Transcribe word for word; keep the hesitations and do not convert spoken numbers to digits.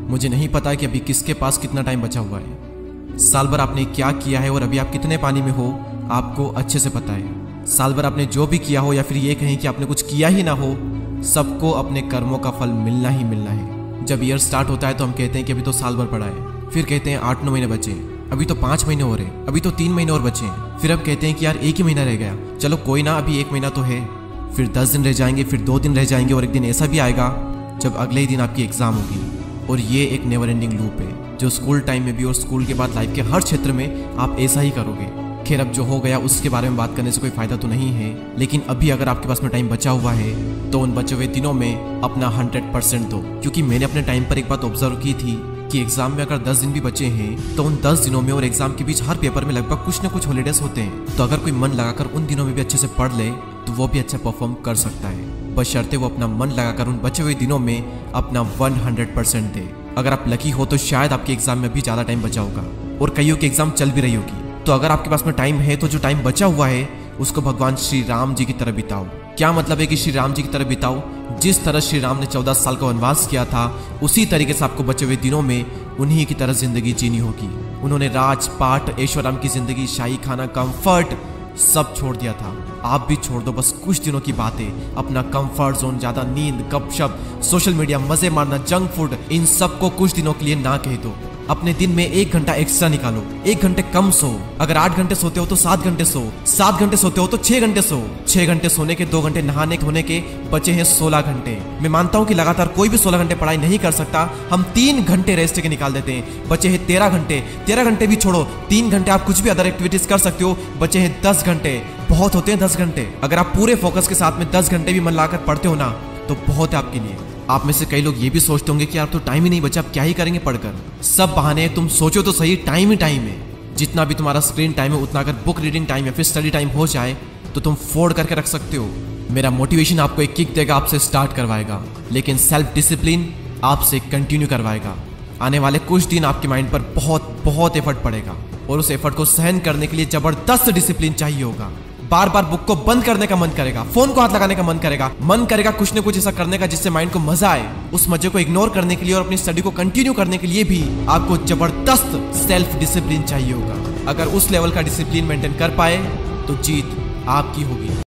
मुझे नहीं पता कि अभी किसके पास कितना टाइम बचा हुआ है। साल भर आपने क्या किया है और अभी आप कितने पानी में हो आपको अच्छे से पता है। साल भर आपने जो भी किया हो या फिर ये कहें कि आपने कुछ किया ही ना हो, सबको अपने कर्मों का फल मिलना ही मिलना है। जब ईयर स्टार्ट होता है तो हम कहते हैं कि अभी तो साल भर पड़ा है, फिर कहते हैं आठ नौ महीने बचे हैं, अभी तो पाँच महीने हो रहे हैं, अभी तो तीन महीने और बचे हैं, फिर अब कहते हैं कि यार एक ही महीना रह गया, चलो कोई ना अभी एक महीना तो है, फिर दस दिन रह जाएंगे, फिर दो दिन रह जाएंगे और एक दिन ऐसा भी आएगा जब अगले ही दिन आपकी एग्जाम होगी। और ये एक नेवर एंडिंग लूप है जो स्कूल टाइम में भी और स्कूल के बाद लाइफ के हर क्षेत्र में आप ऐसा ही करोगे। खैर अब जो हो गया उसके बारे में बात करने से कोई फायदा तो नहीं है, लेकिन अभी अगर आपके पास में टाइम बचा हुआ है तो उन बचे हुए दिनों में अपना हंड्रेड परसेंट दो। क्योंकि मैंने अपने टाइम पर एक बात ऑब्जर्व की थी कि एग्जाम में अगर दस दिन भी बचे हैं तो उन दस दिनों में और एग्जाम के बीच हर पेपर में लगभग कुछ ना कुछ हॉलीडेज होते हैं। तो अगर कोई मन लगाकर उन दिनों में भी अच्छे से पढ़ ले तो वो भी अच्छा परफॉर्म कर सकता है, बशर्ते वो अपना मन लगाकर उन बचे हुए दिनों में अपना हंड्रेड परसेंट दे। अगर आप लकी हो तो शायद आपके एग्जाम में भी ज्यादा टाइम बचा होगा और कईयों की एग्जाम चल भी रही होगी। तो अगर आपके पास में टाइम है तो जो टाइम बचा हुआ है उसको भगवान श्री राम जी की तरह बिताओ। क्या मतलब है कि श्री राम जी की तरह बिताओ? जिस तरह श्री राम ने चौदह साल का वनवास किया था उसी तरीके से आपको बचे हुए दिनों में उन्हीं की तरह जिंदगी जीनी होगी। उन्होंने राजपाट, ऐशोआराम की जिंदगी, शाही खाना, कंफर्ट सब छोड़ दिया था। आप भी छोड़ दो, बस कुछ दिनों की बातें, अपना कंफर्ट जोन, ज्यादा नींद, गपशप, सोशल मीडिया, मजे मारना, जंक फूड, इन सबको कुछ दिनों के लिए ना कह दो। अपने दिन में एक घंटा एक्स्ट्रा निकालो, एक घंटे कम सो। अगर आठ घंटे सोते हो तो सात घंटे सो, सात घंटे सोते हो तो छह घंटे सो, छह घंटे सोने के दो घंटे नहाने धोने के बचे हैं सोलह घंटे। मैं मानता हूं कि लगातार कोई भी सोलह घंटे पढ़ाई नहीं कर सकता, हम तीन घंटे रेस्ट के निकाल देते हैं, बचे हैं तेरह घंटे। तेरह घंटे भी छोड़ो, तीन घंटे आप कुछ भी अदर एक्टिविटीज कर सकते हो, बचे हैं दस घंटे। बहुत होते हैं दस घंटे। अगर आप पूरे फोकस के साथ में दस घंटे भी मन लगाकर पढ़ते हो ना तो बहुत है आपके लिए। आप में से कई लोग ये भी सोचते होंगे कि यार तो टाइम ही नहीं बचा, अब क्या ही करेंगे पढ़कर। सब बहाने हैं, तुम सोचो तो सही, टाइम ही टाइम है। जितना भी तुम्हारा स्क्रीन टाइम है उतना अगर बुक रीडिंग टाइम या फिर स्टडी टाइम हो जाए तो तुम फोड़ करके रख सकते हो। मेरा मोटिवेशन आपको एक किक देगा, आपसे स्टार्ट करवाएगा, लेकिन सेल्फ डिसिप्लिन आपसे कंटिन्यू करवाएगा। आने वाले कुछ दिन आपके माइंड पर बहुत बहुत एफर्ट पड़ेगा और उस एफर्ट को सहन करने के लिए जबरदस्त डिसिप्लिन चाहिए होगा। बार बार बुक को बंद करने का मन करेगा, फोन को हाथ लगाने का मन करेगा, मन करेगा कुछ न कुछ ऐसा करने का जिससे माइंड को मजा आए। उस मजे को इग्नोर करने के लिए और अपनी स्टडी को कंटिन्यू करने के लिए भी आपको जबरदस्त सेल्फ डिसिप्लिन चाहिए होगा। अगर उस लेवल का डिसिप्लिन मेंटेन कर पाए तो जीत आपकी होगी।